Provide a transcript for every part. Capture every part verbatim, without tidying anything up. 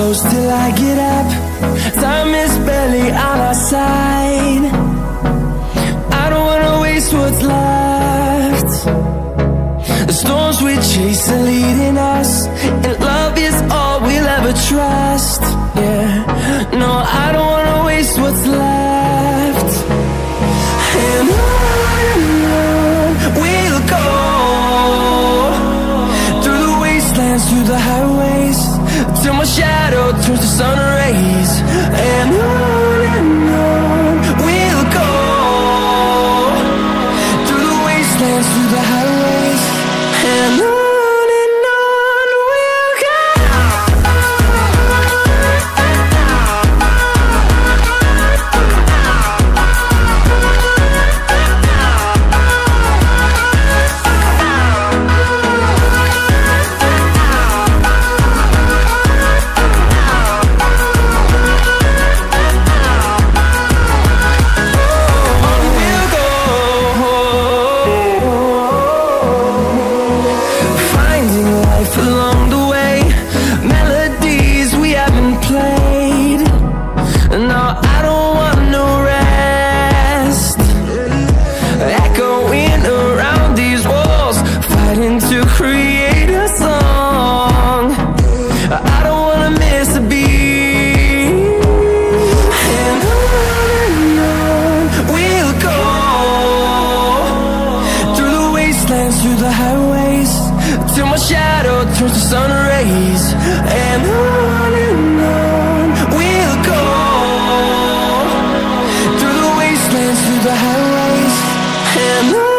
close till I get up. Time is barely on our side. I don't wanna waste what's left. The storms we chase are leading us, and love is all we'll ever trust. Yeah, no, I don't wanna waste what's left. And on and on we'll go, through the wastelands, through the highways, till my shadow turns to sun rays. And on and on we'll go, through the wastelands, through the highways, and on. Through the highways, till my shadow turns to sun rays. And on and on we'll go, through the wastelands, through the highways, and on.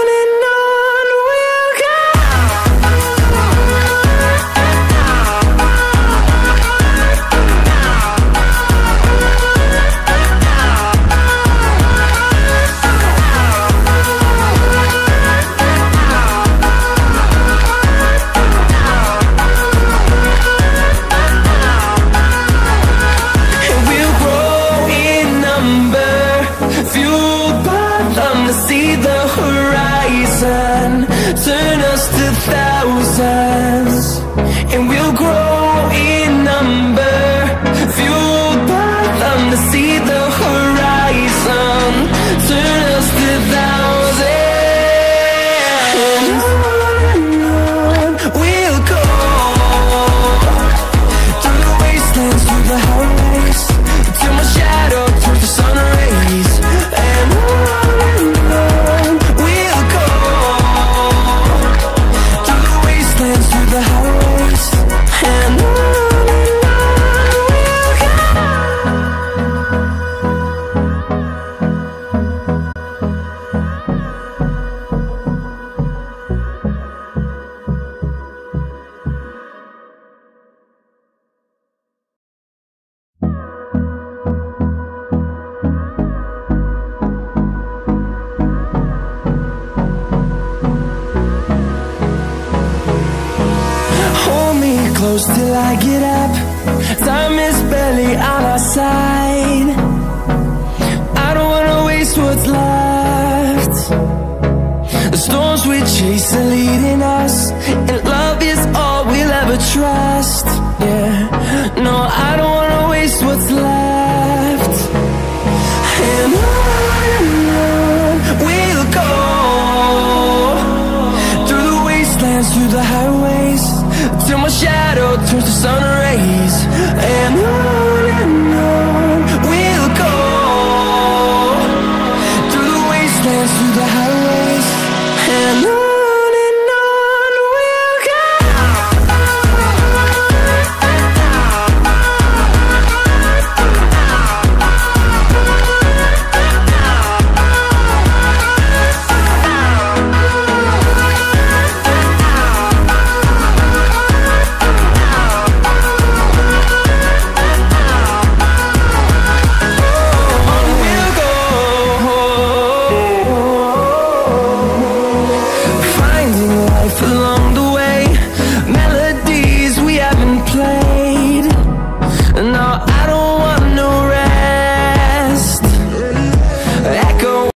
Turn us to thousands, and we'll grow in number, fueled by them to see the horizon. Turn us to thousands, and on and on we'll go, through the wastelands, through the highways, till my shadow turns to sun rays. And on and on we'll go, through the highways, and on and on we'll go. Close till I get up. Time is barely on our side. I don't wanna waste what's left. The storms we chase are leading us, and